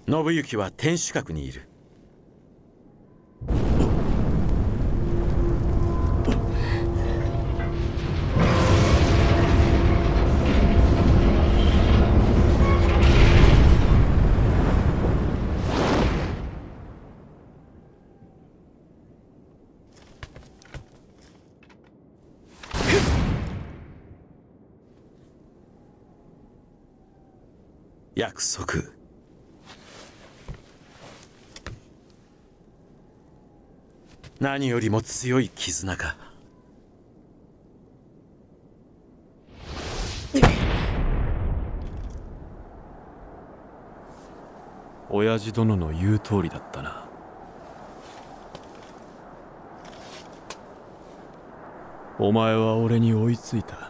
信行は天守閣にいる。約束。何よりも強い絆か。 親父殿の言う通りだったな。お前は俺に追いついた。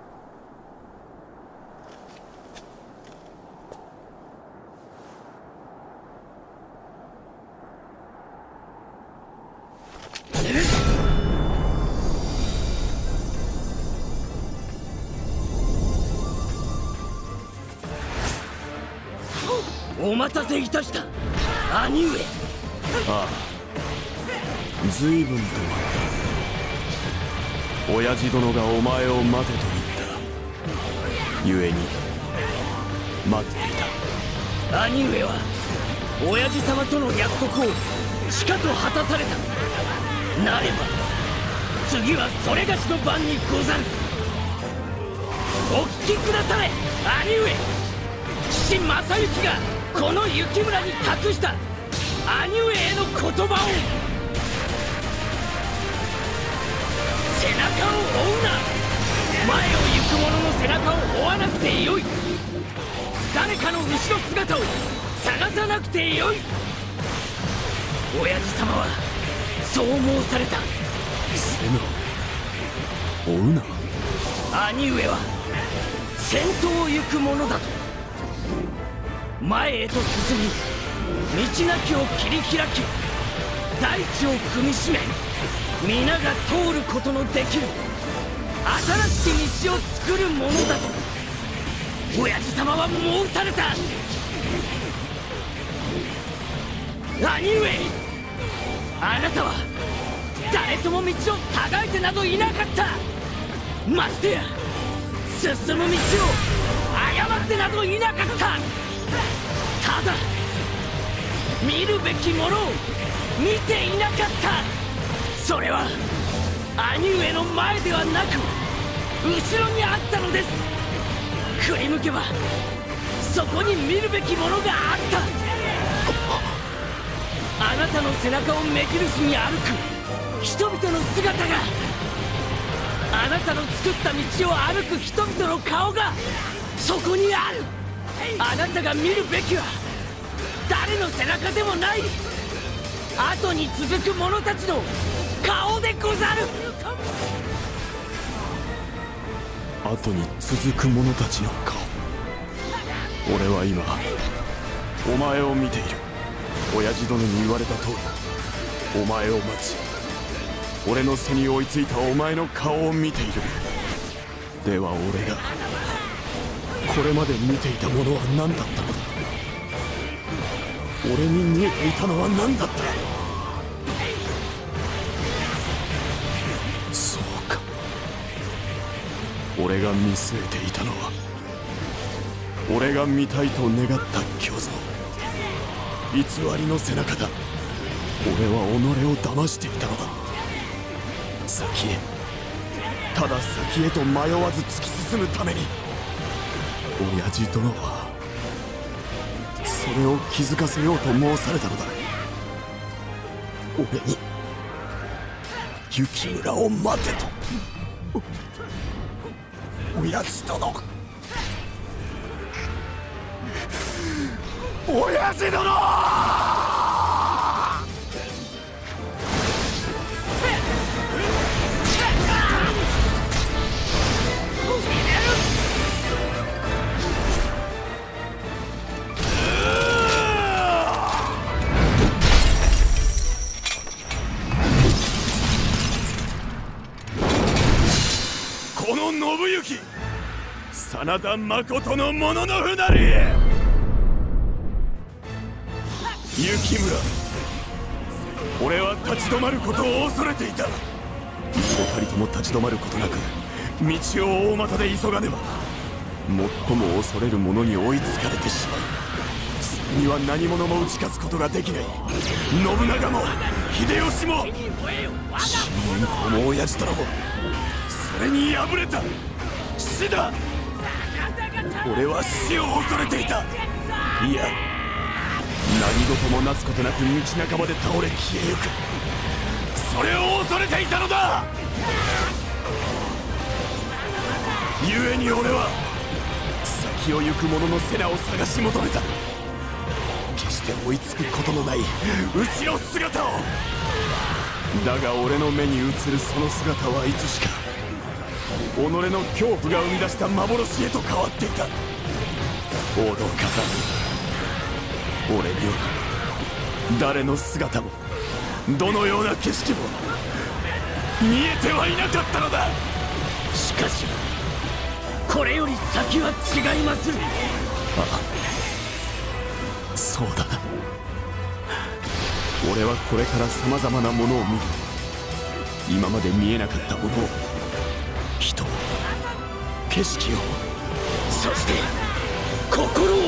お待たせいたした、兄上。 ああ、随分と待った。親父殿がお前を待てと言った。故に待っていた。兄上は親父様との約束をしかと果たされた。なれば次はそれがしの番にござる。お聞きくだされ、兄上。父正行がこの雪村に託した兄上への言葉を。背中を追うな。前を行く者の背中を追わなくてよい。誰かの後ろ姿を探さなくてよい。親父様はそう申された。 背の追うな。 兄上は先頭を行く者だと。前へと進み、道なきを切り開き、大地を踏みしめ、皆が通ることのできる新しき道を作るものだと親父様は申された。兄上、あなたは誰とも道をたがえてなどいなかった。ましてや進む道を誤ってなどいなかった。ただ見るべきものを見ていなかった。それは兄上の前ではなく後ろにあったのです。振り向けばそこに見るべきものがあった。あなたの背中を目印に歩く人々の姿が、あなたの作った道を歩く人々の顔がそこにある。あなたが見るべきは誰の背中でもない、後に続く者たちの顔でござる。 後に続く者たちの顔。俺は今お前を見ている。親父殿に言われた通りお前を待ち、俺の背に追いついたお前の顔を見ている。では俺がこれまで見ていたものは何だったのだ。俺に見えていたのは何だった。そうか、俺が見据えていたのは俺が見たいと願った虚像、偽りの背中だ。俺は己を騙していたのだ。先へ、ただ先へと迷わず突き進むために親父殿はそれを気づかせようと申されたのだ。俺に雪村を待てと。親父殿、親父殿。この信行、真田誠のもののふなり。 雪村、俺は立ち止まることを恐れていた。おたりとも立ち止まることなく道を大股で急がねば、最も恐れる者に追いつかれてしまう。それには何者も打ち勝つことができない。信長も秀吉も信玄公も親父殿もそれに敗れた。死だ。俺は死を恐れていた。いや、何事もなすことなく道半ばで倒れ消えゆく、それを恐れていたのだ。故に俺は先を行く者の瀬名を探し求めた。決して追いつくことのない後ろ姿を。だが俺の目に映るその姿はいつしか己の恐怖が生み出した幻へと変わっていた。脅かさず、俺には誰の姿もどのような景色も見えてはいなかったのだ。 しかしこれより先は違います。 ああ、そうだな。俺はこれからさまざまなものを見る。今まで見えなかったものを、人を、景色を、 そして心を。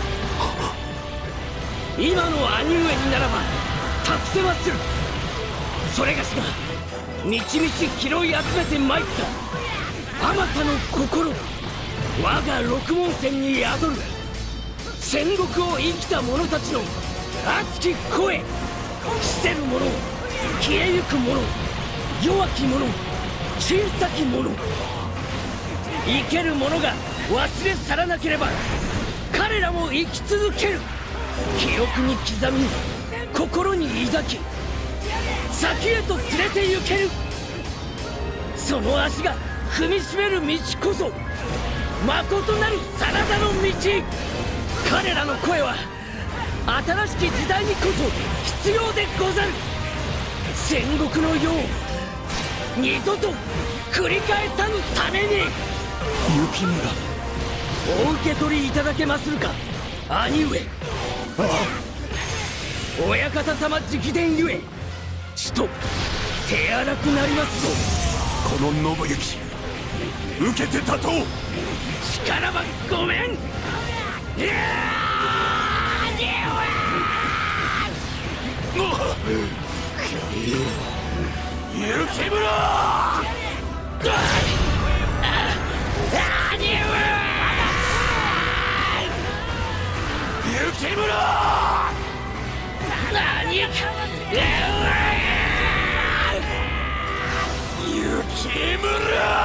今の兄上にならば託せまする。それがしがみちみち拾い集めてまいったあまたの心、我が六門線に宿る戦国を生きた者たちの熱き声。死せる者、消えゆく者、弱き者、小さき者、生ける者が忘れ去らなければ彼らも生き続ける。記憶に刻み、心に抱き、先へと連れて行ける。その足が踏みしめる道こそまことなる真田の道。彼らの声は新しき時代にこそ必要でござる。戦国の世を二度と繰り返さぬために。 雪村、 お受け取りいただけまするか、兄上。 ああ、親方様直伝ゆえちと手荒くなりますぞ。 この信行、受けて立とう。 しからばごめん。いや兄上、雪村、 兄上、 雪村、 何か雪村、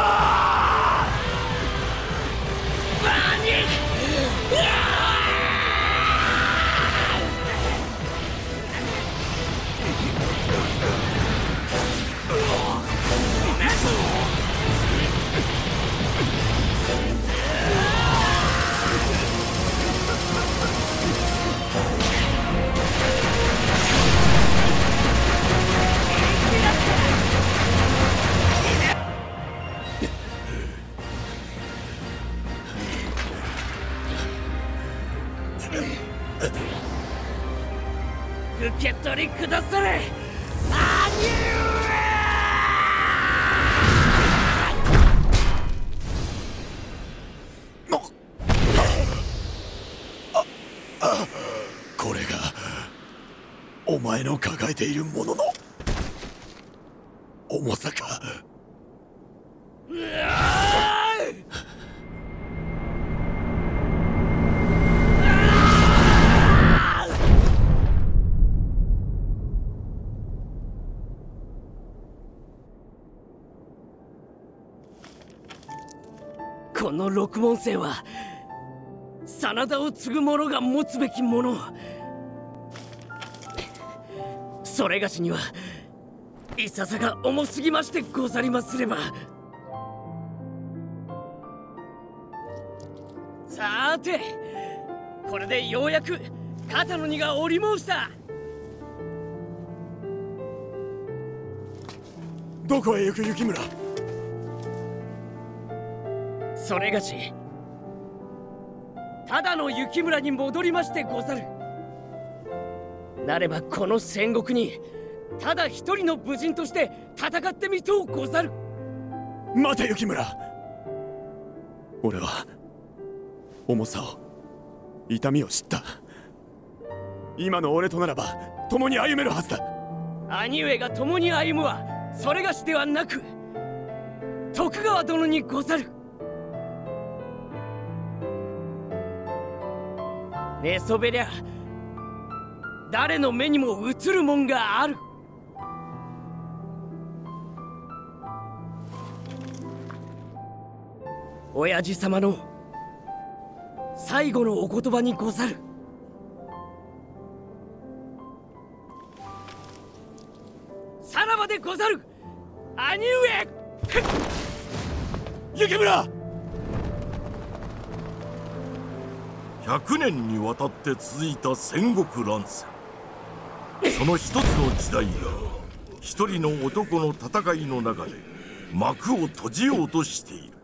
受け取りくだされ、兄これがお前の抱えているものの重さか。 この六門星は真田を継ぐ者が持つべきもの。それがしにはいささが重すぎましてござりますれば。さーて、これでようやく肩の荷が下り申した。 どこへ行く雪村。 それがしただの雪村に戻りましてござる。 なればこの戦国にただ一人の武人として戦ってみとうござる。 待て雪村。俺は重さを、痛みを知った。今の俺とならば共に歩めるはずだ。 兄上が共に歩むはそれがしではなく徳川殿にござる。寝そべりゃ誰の目にも映るもんがある。親父様の最後のお言葉にござる。さらばでござる兄上。 雪村。 100年にわたって続いた戦国乱戦、その一つの時代が一人の男の戦いの中で幕を閉じようとしている。